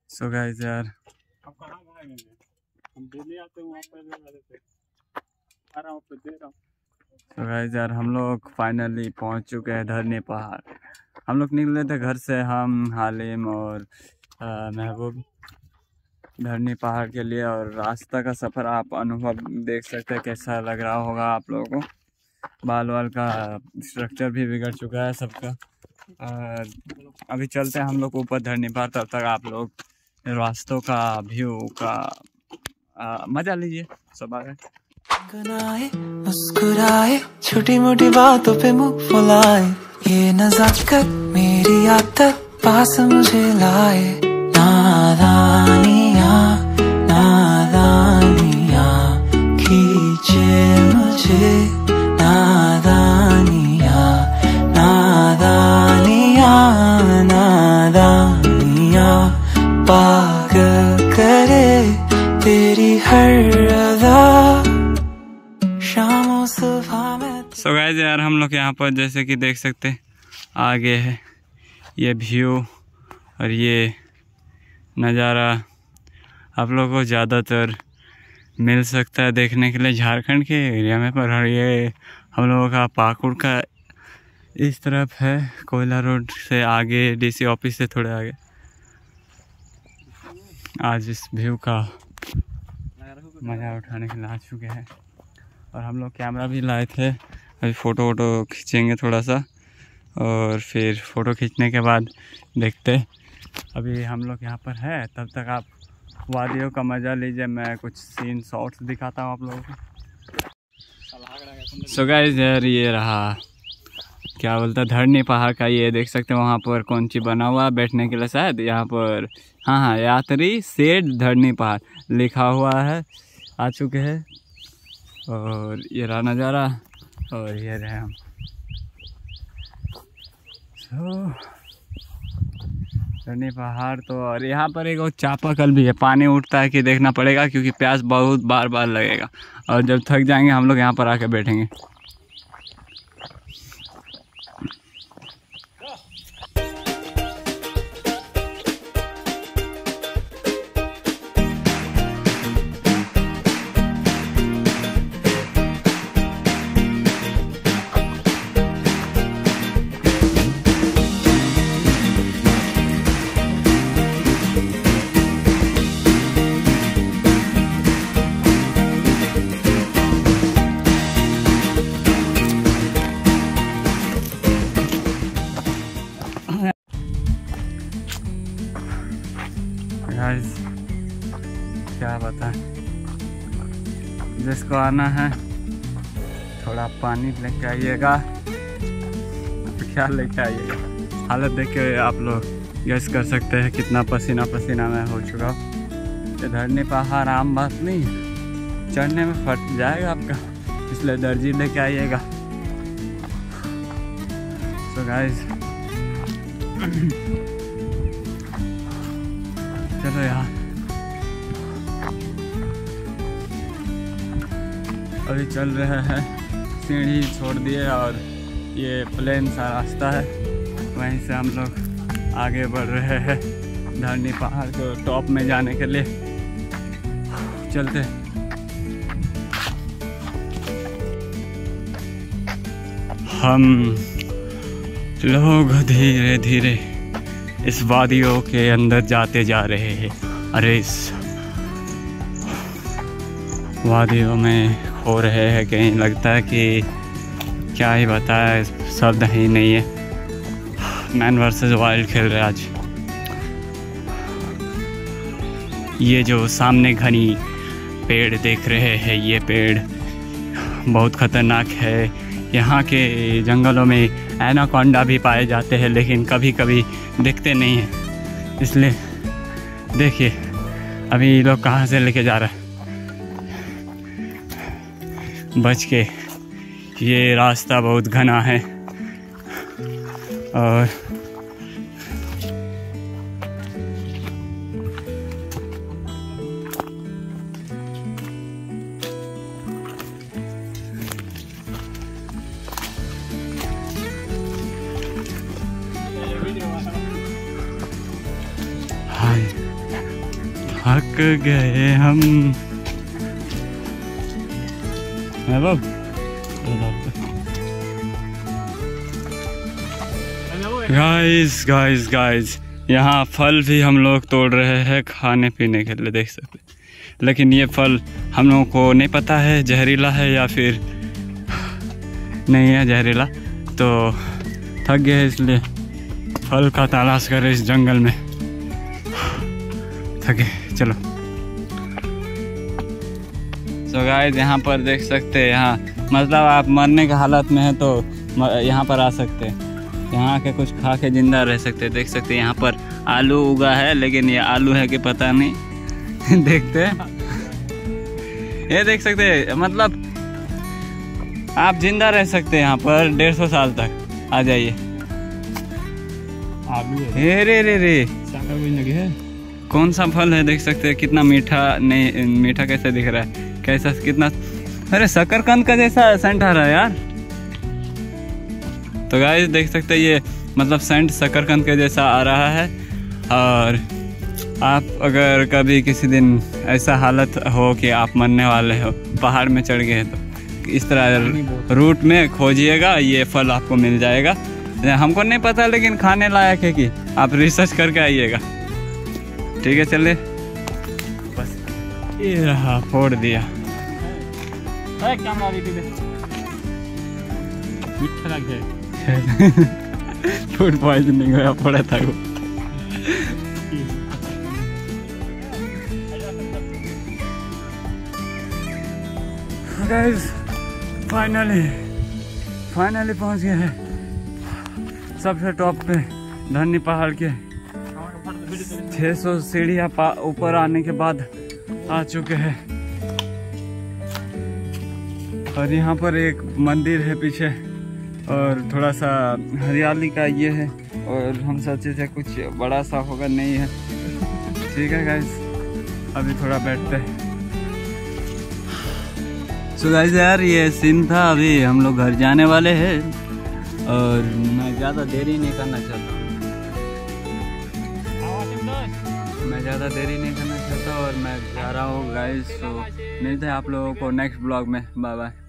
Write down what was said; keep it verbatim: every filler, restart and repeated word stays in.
So guys यार अब कहाँ भागेंगे? हम दिल्ली आते हैं, वहाँ पर थे आ रहा हूँ पे दे रहा हूँ। सो गाइस यार हम लोग फाइनली पहुंच चुके हैं धरनी पहाड़। हम लोग निकले थे घर से, हम हालिम और महबूब धरनी पहाड़ के लिए। और रास्ता का सफ़र आप अनुभव देख सकते हैं कैसा लग रहा होगा आप लोगों को। बाल वाल का स्ट्रक्चर भी बिगड़ चुका है सबका। अभी चलते हैं हम लोग ऊपर धरनी पहाड़, तब तक आप लोग रास्तों का व्यू का आ, मजा लीजिए। सब आ गए मुस्कुराए छोटी मोटी बातों पे मुंह फुलाए, ये नजाकत मेरी आदत पास मुझे लाए। नादानिया नादानिया खींचे मुझे, नादानिया नादानिया नादानिया पागल करे तेरी हर अदा शामों सुबह में। सो गाइस यार हम लोग यहाँ पर जैसे कि देख सकते हैं आगे है ये व्यू और ये नज़ारा आप लोगों को ज़्यादातर मिल सकता है देखने के लिए झारखंड के एरिया में। पर ये हम लोगों का पाकुड़ का इस तरफ है, कोयला रोड से आगे, डीसी ऑफिस से थोड़े आगे। आज इस व्यू का मज़ा उठाने के लिए आ चुके हैं और हम लोग कैमरा भी लाए थे। अभी फ़ोटो वोटो खींचेंगे थोड़ा सा और फिर फ़ोटो खींचने के बाद देखते। अभी हम लोग यहाँ पर है, तब तक आप वादियों का मज़ा लीजिए। मैं कुछ सीन शॉट्स दिखाता हूँ आप लोगों को। सो गाइस यार ये रहा क्या बोलता धरनी पहाड़ का, ये देख सकते हैं वहाँ पर कौन सी बना हुआ बैठने के लिए शायद। यहाँ पर हाँ हाँ यात्री शेड धरनी पहाड़ लिखा हुआ है। आ चुके हैं और ये रहा नज़ारा और ये रहे हम। तो धरनी पहाड़ तो, और यहाँ पर एक और चापाकल भी है, पानी उठता है कि देखना पड़ेगा क्योंकि प्यास बहुत बार बार लगेगा। और जब थक जाएंगे हम लोग यहाँ पर आके बैठेंगे। गाइस क्या बताएं, जिसको आना है थोड़ा पानी लेके आइएगा। क्या लेके आइएगा, हालत देख के आप लोग गेस कर सकते हैं कितना पसीना पसीना मैं हो चुका हूँ। ये धरनी पहाड़ आम बात नहीं है, चढ़ने में फट जाएगा आपका, इसलिए दर्जी लेके आइएगा। तो गाइस चलो यार, अभी चल रहे हैं, सीढ़ी छोड़ दिए और ये प्लेन सा रास्ता है, वहीं से हम लोग आगे बढ़ रहे हैं धरनी पहाड़ को टॉप में जाने के लिए। चलते हम लोग धीरे धीरे इस वादियों के अंदर जाते जा रहे हैं। अरे इस वादियों में खो रहे हैं, कहीं लगता है कि क्या ही बताया, शब्द ही नहीं है। मैन वर्सेस वाइल्ड खेल रहे आज। ये जो सामने घनी पेड़ देख रहे हैं, ये पेड़ बहुत खतरनाक है। यहाँ के जंगलों में एनाकोंडा भी पाए जाते हैं लेकिन कभी कभी दिखते नहीं हैं। इसलिए देखिए अभी ये लोग कहाँ से लेके जा रहा है, बच के। ये रास्ता बहुत घना है और हाय थक गए हम। गाइस गाइस गाइस यहाँ फल भी हम लोग तोड़ रहे हैं खाने पीने के लिए, देख सकते। लेकिन ये फल हम लोगों को नहीं पता है जहरीला है या फिर नहीं है जहरीला, तो थक गए इसलिए फल का तलाश कर रहे इस जंगल में। थके, चलो। सो गाइस यहाँ पर देख सकते हैं, यहाँ मतलब आप मरने के हालत में है तो यहाँ पर आ सकते हैं। यहाँ आके कुछ खा के जिंदा रह सकते हैं। देख सकते हैं यहाँ पर आलू उगा है, लेकिन ये आलू है कि पता नहीं। देखते हैं, ये देख सकते हैं, मतलब आप जिंदा रह सकते हैं यहाँ पर डेढ़ सौ साल तक। आ जाइए। आलू है, रे रे रे रे लगे है। कौन सा फल है, देख सकते हैं कितना मीठा। नहीं मीठा कैसे दिख रहा है, कैसा कितना, अरे शकरकंद का जैसा सेंट आ रहा है यार। तो गाइस देख सकते हैं ये मतलब सेंट शकरकंद के जैसा आ रहा है। और आप अगर कभी किसी दिन ऐसा हालत हो कि आप मरने वाले हो, पहाड़ में चढ़ गए, तो इस तरह रूट में खोजिएगा, ये फल आपको मिल जाएगा। हमको नहीं पता, लेकिन खाने लायक है कि आप रिसर्च करके आइएगा। ठीक है, चलिए। बस ये रहा, फोड़ दिया। मीठा लग जाए। फूड पॉइजनिंग हुआ पड़ा था वो। गाइस फाइनली फाइनली पहुंच गए हैं सबसे टॉप पे, धरनी पहाड़ के छह सौ सीढ़ियाँ ऊपर आने के बाद आ चुके हैं। और यहाँ पर एक मंदिर है पीछे, और थोड़ा सा हरियाली का ये है, और हम सोचे थे कुछ बड़ा सा होगा, नहीं है। ठीक है गाइस, अभी थोड़ा बैठते हैं। सो गाइस यार ये सीन था, अभी हम लोग घर जाने वाले हैं, और मैं ज़्यादा देरी नहीं करना चाहता मैं ज़्यादा देरी नहीं करना चाहता और मैं जा रहा हूँ गाइस। तो मिलते हैं आप लोगों को नेक्स्ट ब्लॉग में। Bye bye.